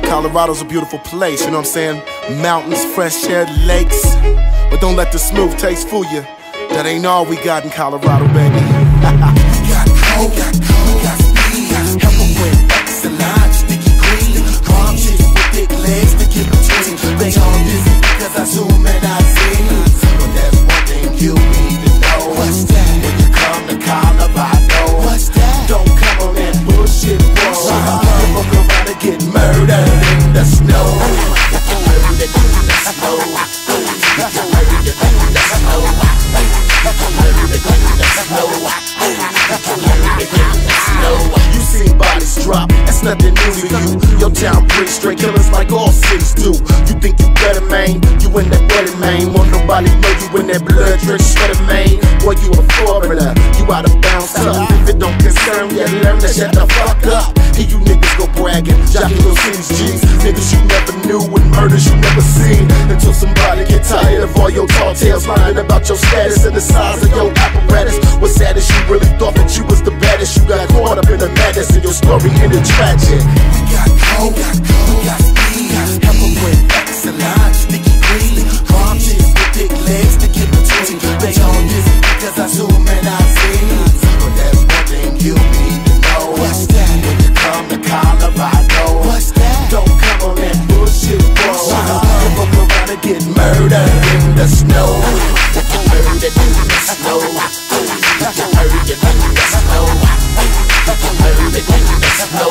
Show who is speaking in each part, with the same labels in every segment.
Speaker 1: Colorado's a beautiful place, you know what I'm saying? Mountains, fresh air, lakes. But don't let the smooth taste fool you. That ain't all we got in Colorado, baby.
Speaker 2: Got cold, got speed, help em with excellent, sticky green. Calm chicks with thick legs to get between. They all busy because I zoom and I see. But there's one thing you need to know. What's that? When you come to Colorado, what's that? Don't come on that bullshit, bro. Fuck around and get murdered in the snow. Murdered in the snow. Murdered in the snow. You seen bodies drop, that's nothing new to you. Your town brings straight killers like all cities do. You think you better, man? You in that wedding, man. Won't nobody know you in that blood-drenched sweater, man. Boy, you a foreigner, you out of bounds tough. If it don't concern you, learn to shut the fuck up. Here you niggas go bragging, jocking those cities G's. Niggas you never knew and murders you never seen. Until somebody get tired of all your tall tales, lying about your status and the size of your apparatus. What's sad is you really thought that you was the baddest. You got caught up in the madness and your story ended tragic. We got cold, we got speed, help em with excellent, sticky green. Calm chicks with thick legs to get between. They all busy because I zoom and I see. But there's one thing you need to know. What's that? When you come to Colorado, what's that? Don't come on that bullshit, bro. Fuck around and get murdered in the snow. Murdered in the snow. Murdered in the snow. Murdered in the snow.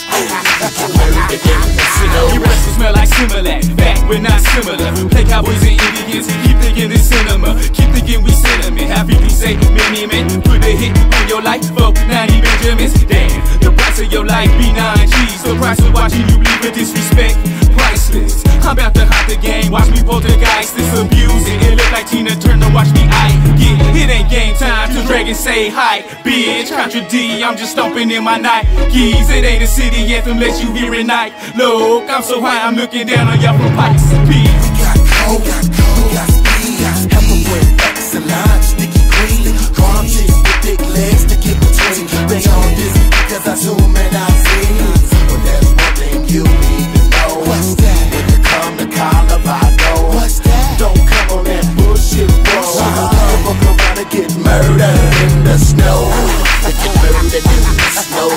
Speaker 2: Murdered in the snow.
Speaker 3: You rest will smell like Similac, back we're not similar. Play cowboys and Indians, keep thinking it's cinema. Keep thinking we cinnamon, have people say many men. Put a hit on your life for 90 Benjamins. Damn, the price of your life be 9 G's. The price of watching you bleed with disrespect, priceless. I'm about to hop the game, watch me poltergeist this abuse. It look like Tina Turner, watch me get. It ain't game time to drag and say hi, bitch. Contra D, I'm just stomping in my Nikes. It ain't a city anthem, let you hear it night. Look, I'm so high, I'm looking down on y'all from Pikes Peak.
Speaker 2: We got cold, we got speed, help em with excellent, sticky green. Calm chicks with thick legs to get between. They all busy because I zoom and I see. But there's one thing you need to know. What's that? When you come to Colorado, what's that? Don't come on that bullshit, bro. Fuck around and get murdered in the snow. Murdered in the snow.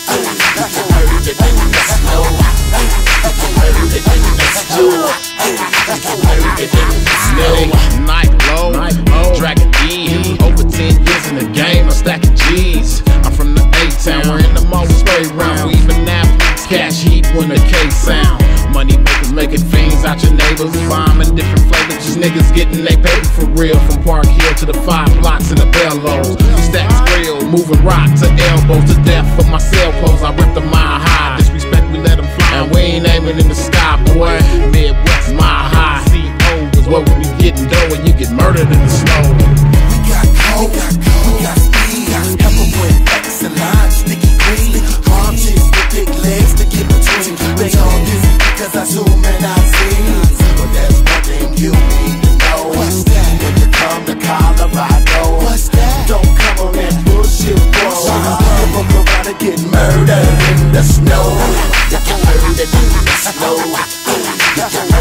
Speaker 2: Murdered in the snow. Murdered in the snow. Murdered in the snow.
Speaker 4: Night low, Dragon E. Over 10 years in the game, I'm stacking G's. I'm from the A-Town, we're in the mall, we spray round. We even athletes, cash heat when the K sound. Money makers making fiends out your neighbors. Bombing different flavors, just niggas getting they paper for real. From Park Hill to the 5 blocks in the Bellows. We stack grill, moving rock to elbows to death for my cell poles. I rip the mile high, disrespect we let them fly. And we ain't aiming in the sky, boy. Midwest mile high. CO is what we be getting dough and you get murdered in the snow.
Speaker 2: We got cold, we got speed, help em with excellent, sticky green. Calm chicks with thick legs to get between. They all busy because I zoom and I see. But there's one thing you need to know. What's that? When you come to Colorado, what's that? Don't come on that bullshit, bro. Fuck around and get murdered in the snow. Murdered in the snow.